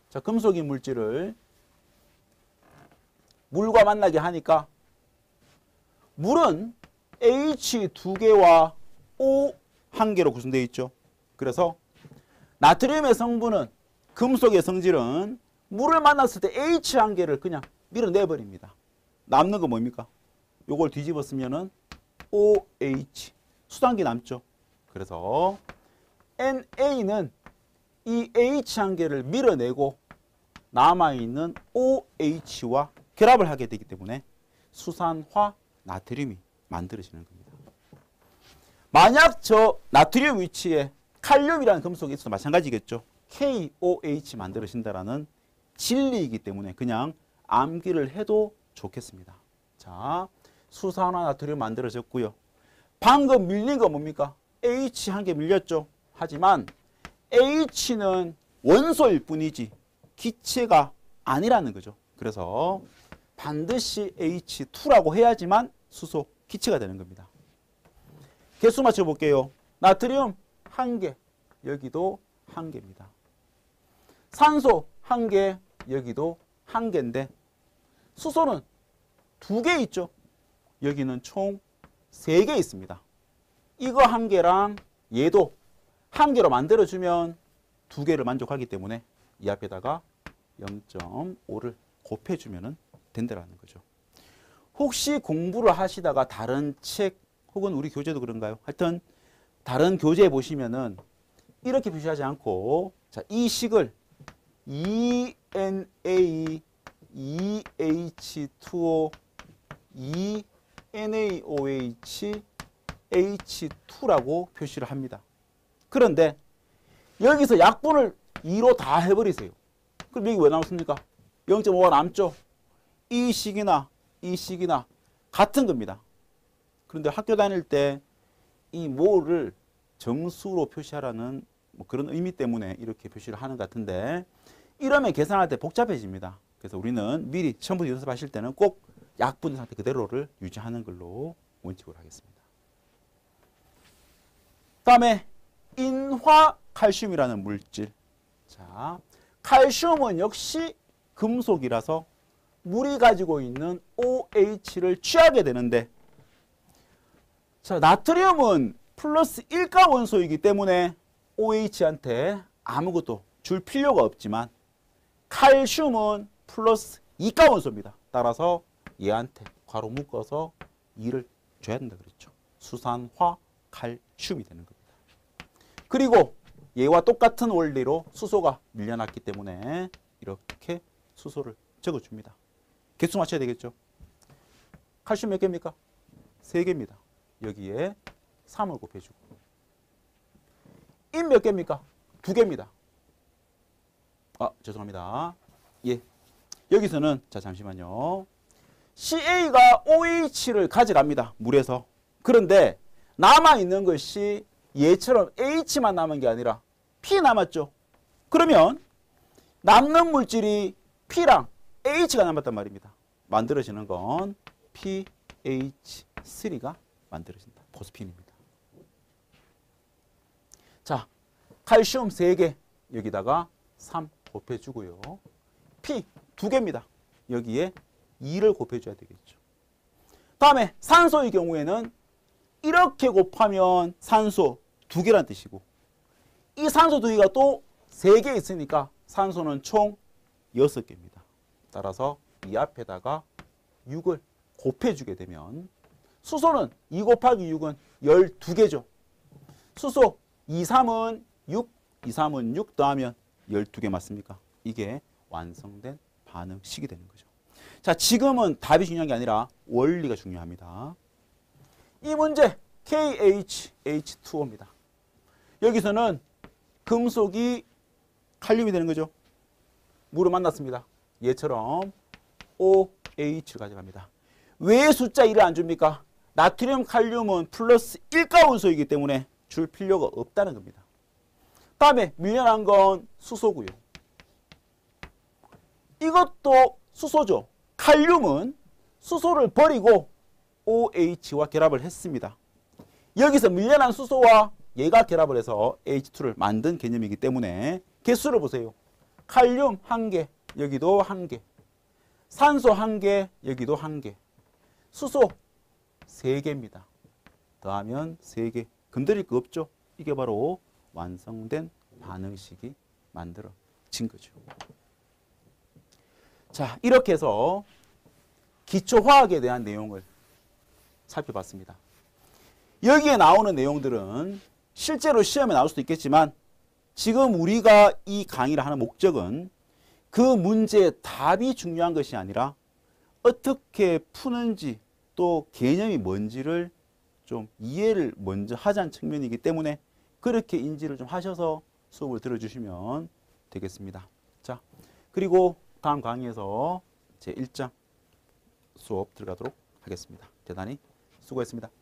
자, 금속인 물질을 물과 만나게 하니까 물은 H 2개와 O 1개로 구성되어 있죠. 그래서 나트륨의 성분은 금속의 성질은 물을 만났을 때 H 1개를 그냥 밀어내버립니다. 남는 거 뭡니까? 요걸 뒤집어 쓰면은 OH 수단기 남죠. 그래서 NA는 이 H 1개를 밀어내고 남아있는 OH와 결합을 하게 되기 때문에 수산화 나트륨이 만들어지는 겁니다. 만약 저 나트륨 위치에 칼륨이라는 금속이 있어도 마찬가지겠죠. KOH 만들어진다라는 진리이기 때문에 그냥 암기를 해도 좋겠습니다. 자, 수산화 나트륨 만들어졌고요. 방금 밀린 거 뭡니까? H 1개 밀렸죠. 하지만 H는 원소일 뿐이지 기체가 아니라는 거죠. 그래서 반드시 H2라고 해야지만 수소 기체가 되는 겁니다. 개수 맞춰볼게요. 나트륨 1개, 여기도 1개입니다. 산소 1개, 여기도 1개인데 수소는 2개 있죠. 여기는 총 3개 있습니다. 이거 1개랑 얘도 1개로 만들어주면 2개를 만족하기 때문에 이 앞에다가 0.5를 곱해주면 된다는 거죠. 혹시 공부를 하시다가 다른 책 혹은 우리 교재도 그런가요? 하여튼 다른 교재에 보시면은 이렇게 표시하지 않고 자, 이 식을 ENA, EH2O, ENaOH, H2라고 표시를 합니다. 그런데 여기서 약분을 2로 다 해버리세요. 그럼 여기 왜 남습니까? 0.5가 남죠? 이 식이나 이 식이나 같은 겁니다. 그런데 학교 다닐 때 이 모를 정수로 표시하라는 뭐 그런 의미 때문에 이렇게 표시를 하는 것 같은데 이러면 계산할 때 복잡해집니다. 그래서 우리는 미리 처음부터 연습하실 때는 꼭 약분 상태 그대로를 유지하는 걸로 원칙으로 하겠습니다. 다음에 인화칼슘이라는 물질. 자, 칼슘은 역시 금속이라서 물이 가지고 있는 OH를 취하게 되는데 자, 나트륨은 플러스 1가 원소이기 때문에 OH한테 아무것도 줄 필요가 없지만 칼슘은 플러스 2가 원소입니다. 따라서 얘한테 괄호 묶어서 2를 줘야 된다 그랬죠. 수산화 칼슘이 되는 겁니다. 그리고 얘와 똑같은 원리로 수소가 밀려났기 때문에 이렇게 수소를 적어줍니다. 개수 맞춰야 되겠죠. 칼슘 몇 개입니까? 3개입니다. 여기에 3을 곱해주고 인 몇 개입니까? 2개입니다. 아, 죄송합니다. 예, 여기서는 자 잠시만요. CA가 OH를 가져갑니다. 물에서. 그런데 남아있는 것이 얘처럼 H만 남은 게 아니라 P 남았죠. 그러면 남는 물질이 P랑 H가 남았단 말입니다. 만들어지는 건 PH3가 만들어진다. 포스핀입니다. 자, 칼슘 3개 여기다가 3 곱해주고요. P 2개입니다. 여기에 2를 곱해줘야 되겠죠. 다음에 산소의 경우에는 이렇게 곱하면 산소 2개란 뜻이고 이 산소 2개가 또 3개 있으니까 산소는 총 6개입니다. 따라서 이 앞에다가 6을 곱해주게 되면 수소는 2 곱하기 6은 12개죠. 수소 2, 3은 6, 2, 3은 6 더하면 12개 맞습니까? 이게 완성된 반응식이 되는 거죠. 자, 지금은 답이 중요한 게 아니라 원리가 중요합니다. 이 문제 KHH2O입니다. 여기서는 금속이 칼륨이 되는 거죠. 물을 만났습니다. 얘처럼 OH를 가져갑니다. 왜 숫자 1을 안 줍니까? 나트륨, 칼륨은 플러스 1가 원소이기 때문에 줄 필요가 없다는 겁니다. 다음에 밀려난 건 수소고요. 이것도 수소죠. 칼륨은 수소를 버리고 OH와 결합을 했습니다. 여기서 밀려난 수소와 얘가 결합을 해서 H2를 만든 개념이기 때문에 개수를 보세요. 칼륨 1개, 여기도 1개. 산소 1개, 여기도 1개. 수소 3개입니다. 더하면 3개. 건드릴 거 없죠? 이게 바로 완성된 반응식이 만들어진 거죠. 자, 이렇게 해서 기초화학에 대한 내용을 살펴봤습니다. 여기에 나오는 내용들은 실제로 시험에 나올 수도 있겠지만 지금 우리가 이 강의를 하는 목적은 그 문제의 답이 중요한 것이 아니라 어떻게 푸는지 또 개념이 뭔지를 좀 이해를 먼저 하자는 측면이기 때문에 그렇게 인지를 좀 하셔서 수업을 들어주시면 되겠습니다. 자, 그리고 다음 강의에서 제1장 수업 들어가도록 하겠습니다. 대단히 수고했습니다.